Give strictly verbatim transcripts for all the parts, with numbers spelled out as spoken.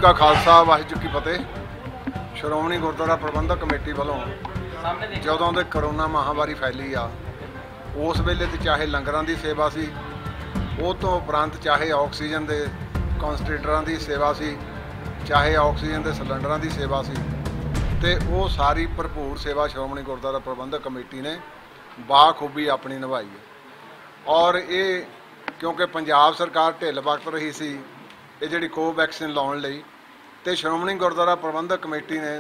का खालसा वाहिगुरू जी की फतेह। श्रोमणी गुरुद्वारा प्रबंधक कमेटी वालों जदों दे करोना महामारी फैली आ उस वेले तो चाहे लंगरां दी सेवा सी, उस तो उपरंत चाहे ऑक्सीजन के कॉन्सनट्रेटरां दी सेवा सी, चाहे ऑक्सीजन के सिलेंडरां दी सेवा सी, ते वो सारी भरपूर सेवा श्रोमणी गुरुद्वारा प्रबंधक कमेटी ने बाखूबी अपनी निभाई है। और ये क्योंकि पंजाब सरकार ढिल वक्त रही सी ये जिहड़ी कोवैक्सीन लाउण लई, ते श्रोमणी गुरुद्वारा प्रबंधक कमेटी ने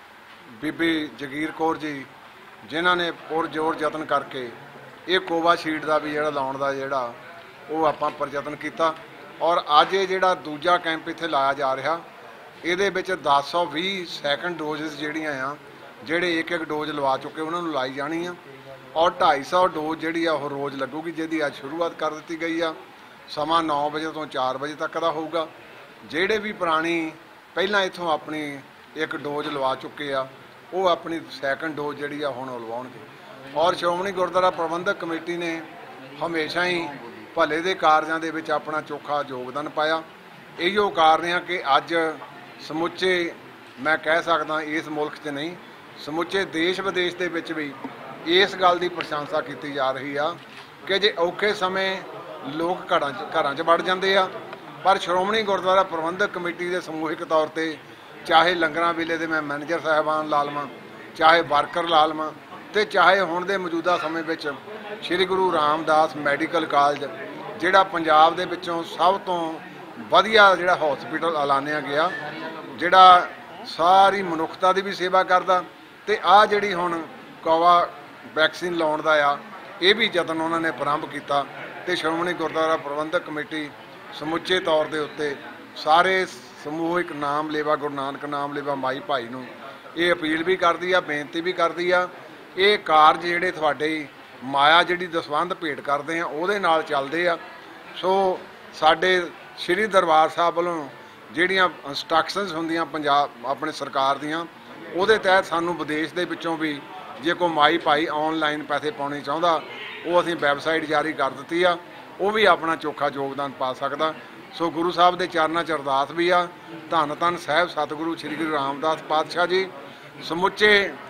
बीबी जगीर कौर जी जिन्हां ने पुरजोर यतन करके ये कोवाशील्ड का भी जिहड़ा लाउण दा जिहड़ा वो आपां प्रयत्न किया। और अज ये जिहड़ा दूजा कैंप इत्थे लाया जा रहा ये दस सौ भी सैकंड डोजेस जिहड़ियां आ जिहड़े एक एक डोज लवा चुके उन्होंने लाई जानी आ, और ढाई सौ डोज जिहड़ी आ वो रोज़ लगूगी, जिहदी अज शुरुआत कर दी गई आ। समा नौ बजे तो चार बजे तक का होगा। जिहड़े भी पुरानी पहलां इत्थों अपनी एक डोज लवा चुके आ वो अपनी सैकंड डोज जिहड़ी आ हुण लवाउणगे। और श्रोमणी गुरुद्वारा प्रबंधक कमेटी ने हमेशा ही भले दे कार्यां दे विच अपना चोखा योगदान पाया। इहो कारण आ कि अज समुचे मैं कह सकदा इस मुल्क 'च नहीं समुचे देश विदेश दे विच भी इस गल की प्रशंसा की जा रही आ कि जे औखे समय लोग घरां घरां 'च वड़ जांदे आ, पर श्रोमणी गुरुद्वारा प्रबंधक कमेटी के समूहिक तौर पर चाहे लंगरां वेले दे मैं मैनेजर साहबान ला लवां, चाहे वर्कर ला लवां, ते चाहे हुण दे मौजूदा समय विच श्री गुरु रामदास मैडिकल कॉलेज जिहड़ा पंजाब दे विचों सब तो वधिया जिहड़ा हॉस्पिटल ऐलानिया गया, जिहड़ा सारी मनुखता की भी सेवा करदा, ते आ जिहड़ी हुण कोवा वैक्सीन लाउण दा आ ये भी यतन उन्होंने प्रारंभ किया। तो श्रोमणी गुरुद्वारा प्रबंधक कमेटी समुचे तौर के उत्ते सारे समूहिक नाम लेवा गुरु नानक नाम लेवा माई भाई नूं ये अपील भी करती है, बेनती भी करती है, ये कारज जिहड़े तुहाडे माया जिहड़ी दसवंध भेंट करते हैं उहदे नाल चलदे आ। सो साडे श्री दरबार साहब वालों जिहड़ियां इंस्ट्रक्शनस हुंदियां पंजाब अपने सरकार दियां उहदे तहत सानूं विदेश दे विचों भी जे कोई माई भाई ऑनलाइन पैसे पाने चाहुंदा वो असीं वैबसाइट जारी कर दित्ती आ, वो भी अपना चोखा योगदान पा सकदा। सो गुरु साहब के चरणों च अरदास भी आ, धन धन साहब सतगुरु श्री गुरु रामदास पातशाह जी समुचे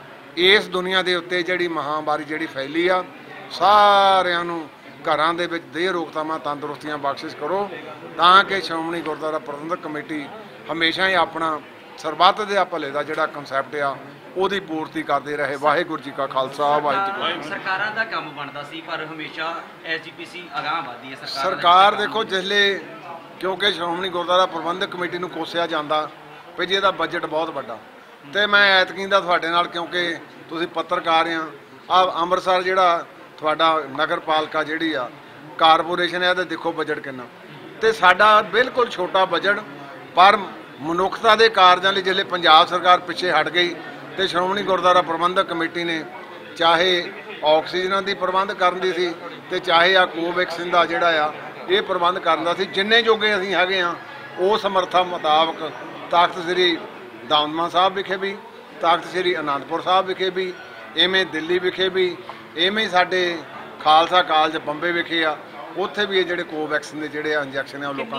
इस दुनिया के उत्ते जिहड़ी महामारी जिहड़ी फैली आ सारिआं नूं घरां दे विच देह रोकथामां तंदुरुस्तियां बख्शिश करो, तां कि श्रोमणी गुरुद्वारा प्रबंधक कमेटी हमेशा ही अपना सरबत दे भले का जिहड़ा कंसैप्ट आ ਉਹਦੀ पूर्ति करते रहे। वाहिगुरू जी का खालसा वाहिगुरू जी। सरकारां दा काम बनता सी पर हमेशा एसजीपीसी अगांह वधदी है। सरकार सरकार देखो जिसले क्योंकि श्रोमणी गुरुद्वारा प्रबंधक कमेटी नूं कोसिया जांदा भी जी इहदा बजट बहुत वड्डा, ते मैं ऐतकीं दा तुहाडे नाल क्योंकि तुसीं पत्रकार आ आ अंमृतसर जिहड़ा तुहाडा नगर पालिका जिहड़ी आ कारपोरेशन है, देखो बजट किन्ना, ते साडा बिल्कुल छोटा बजट पर मनुखता के कार्यां लई जिसले पंजाब सरकार पिछे हट गई तो श्रोमणी गुरुद्वारा प्रबंधक कमेटी ने चाहे ऑक्सीजन की प्रबंध करनी सी ते चाहे आ कोवैक्सीन का जिहड़ा आ ये प्रबंध करना सी, जिन्ने जोगे असीं हैगे आ उस समर्था मुताबक तख्त श्री दमदमा साहब विखे भी, तख्त श्री आनंदपुर साहब विखे भी, इवें दिल्ली विखे भी, इवें साडे खालसा कॉलेज बंबे विखे आ, उत्थे भी ये जिहड़े कोवैक्सीन के जिहड़े इंजैक्शन है लोगों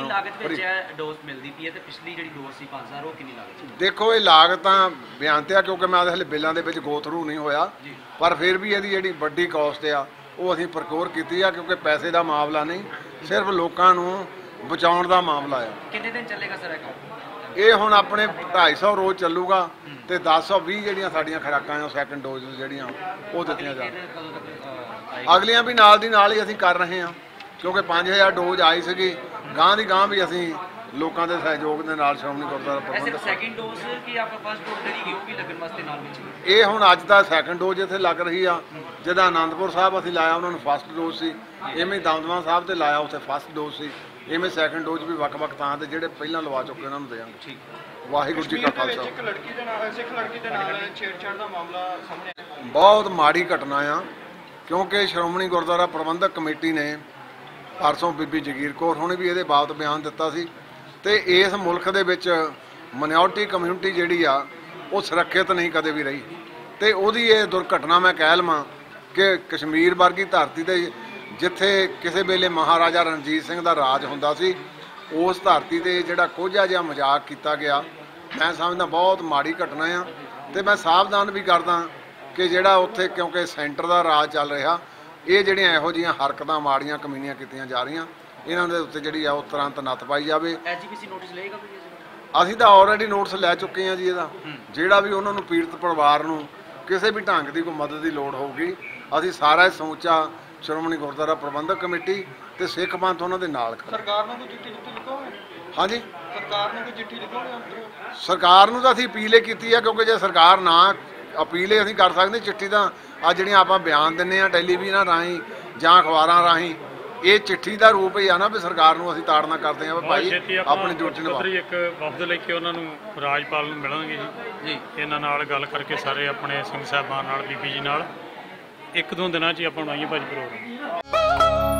को डोज मिलती पई है ते पिछली जिहड़ी डोज सी पाँच हज़ार वो कितनी लागत? देखो ये लागत बयान ते आ क्योंकि मैं हले बिलों के गो थरू नहीं होया, पर फिर भी यदि जिहड़ी वड्डी कॉस्ट आ वो असीं प्रकोर कीती आ क्योंकि पैसे का मामला नहीं सिर्फ लोगों नूं बचाउण दा मामला आ। कितने दिन चलेगा सर ये हुण अपने ढाई सौ रोज़ चलूगा तो दस सौ भी जिहड़ियां साडीआं खुराकां आ सैकंड डोज जिहड़ियां वो दित्तियां जाण, अगलियां भी नाल दी नाल ही असीं कर रहे हैं क्योंकि पाँच हज़ार डोज आई सी गांह दी गांह भी असीं लोगों के सहयोग के नाल श्रोमणी गुरुद्वारा प्रबंधक सैकंड डोज की आपका फर्स्ट डोज जिहड़ी वो भी लगन वास्ते नाल विच ये हुण अज दा सैकंड डोज इत्थे लग रही आ, जिहदा आनंदपुर साहब असीं लाया उन्हां नूं फर्स्ट डोज सी, इवें दमदमा साहब ते लाया उत्थे फर्स्ट डोज सी, इवें सैकंड डोज भी वक्-वक् थां ते जिहड़े पहिलां लवा चुके उन्हां नूं देवांगे। ठीक वाहिगुरू जी का खालसा। एक लड़की दे नाल सिख लड़की दे नाल छेड़छाड़ दा मामला सामने बहुत माड़ी घटना आ क्योंकि श्रोमणी गुरुद्वारा प्रबंधक कमेटी ने परसों बीबी जगीर कौर हुणे भी ये बाबत बयान दिता सी ते इस मुल्क दे विच माइनॉरिटी कम्यूनिटी जिहड़ी आ वो सुरक्षित नहीं कदे भी रही, ते उहदी ये दुर्घटना मैं कह लवां कि कश्मीर वर्गी धरती ते जिथे किसी वेले महाराजा रणजीत सिंह का राज हुंदा सी ਉਸ ਧਰਤੀ ਤੇ ਜਿਹੜਾ ਕੋਝਾ ਜਿਹਾ ਮਜ਼ਾਕ ਕੀਤਾ ਗਿਆ, ਮੈਂ ਸਮਝਦਾ ਬਹੁਤ ਮਾੜੀ ਘਟਨਾ ਆ। ਤੇ ਮੈਂ ਸਾਵਧਾਨ ਵੀ ਕਰਦਾ ਕਿ ਜਿਹੜਾ ਉੱਥੇ, ਕਿਉਂਕਿ ਸੈਂਟਰ ਦਾ ਰਾਜ ਚੱਲ ਰਿਹਾ, ਇਹ ਜਿਹੜੀਆਂ ਇਹੋ ਜਿਹੀਆਂ ਹਰਕਤਾਂ ਮਾੜੀਆਂ ਕਮੀਨੀਆਂ ਕੀਤੀਆਂ ਜਾ ਰਹੀਆਂ, ਇਹਨਾਂ ਦੇ ਉੱਤੇ ਜਿਹੜੀ ਆ ਉਹ ਤੁਰੰਤ ਨੱਥ ਪਾਈ ਜਾਵੇ। ਐਸਜੀਪੀਸੀ ਨੋਟਿਸ ਲਏਗਾ ਕੋਈ? ਅਸੀਂ ਤਾਂ ਆਲਰੇਡੀ ਨੋਟਿਸ ਲੈ ਚੁੱਕੇ ਹਾਂ ਜੀ ਇਹਦਾ। ਜਿਹੜਾ ਵੀ ਉਹਨਾਂ ਨੂੰ ਪੀੜਤ ਪਰਿਵਾਰ ਨੂੰ ਕਿਸੇ ਵੀ ਢੰਗ ਦੀ ਕੋਈ ਮਦਦ ਦੀ ਲੋੜ ਹੋਊਗੀ, ਅਸੀਂ ਸਾਰਾ ਸਮੁੱਚਾ ਸ਼੍ਰੋਮਣੀ ਗੁਰਦੁਆਰਾ ਪ੍ਰਬੰਧਕ ਕਮੇਟੀ ਤੇ ਸਿੱਖ ਪੰਥ ਉਹਨਾਂ ਦੇ ਨਾਲ ਖੜਾ। ਸਰਕਾਰ ਨੂੰ ਕੋਈ ਚਿੱਠੀ ਲਿਖੀ ਲਿਖੋਗੇ? ਹਾਂਜੀ, ਸਰਕਾਰ ਨੂੰ ਕੋਈ ਚਿੱਠੀ ਲਿਖੋਗੇ? ਸਰਕਾਰ ਨੂੰ ਤਾਂ ਅਸੀਂ ਅਪੀਲ ਕੀਤੀ ਆ, ਕਿਉਂਕਿ ਜੇ ਸਰਕਾਰ ਨਾ ਅਪੀਲ ਅਸੀਂ ਕਰ ਸਕਦੇ, ਚਿੱਠੀ ਤਾਂ ਆ ਜਿਹੜੀਆਂ ਆਪਾਂ ਬਿਆਨ ਦਿੰਦੇ ਆ ਟੈਲੀਵਿਜ਼ਨਾਂ ਰਾਹੀਂ ਜਾਂ ਅਖਬਾਰਾਂ ਰਾਹੀਂ, ਇਹ ਚਿੱਠੀ ਦਾ ਰੂਪ ਹੀ ਆ ਨਾ ਵੀ ਸਰਕਾਰ ਨੂੰ ਅਸੀਂ ਤਾੜਨਾ ਕਰਦੇ ਆ ਵੀ ਭਾਈ ਆਪਣੀ ਡਿਊਟੀ ਨਿਭਾਓ। ਇੱਕ ਵਫਦ ਲੈ ਕੇ ਉਹਨਾਂ ਨੂੰ ਰਾਜਪਾਲ ਨੂੰ ਮਿਲਾਂਗੇ ਜੀ ਜੀ ਇਹਨਾਂ ਨਾਲ ਗੱਲ ਕਰਕੇ ਸਾਰੇ ਆਪਣੇ ਸਿੰਘ ਸਾਹਿਬਾਨ ਨਾਲ, ਬੀਬੀ ਜੀ ਨਾਲ, ਇੱਕ ਦੋ ਦਿਨਾਂ 'ਚ ਹੀ ਆਪਾਂ ਬਣਾਈਏ ਭਾਜੀ ਪ੍ਰੋਗਰਾਮ।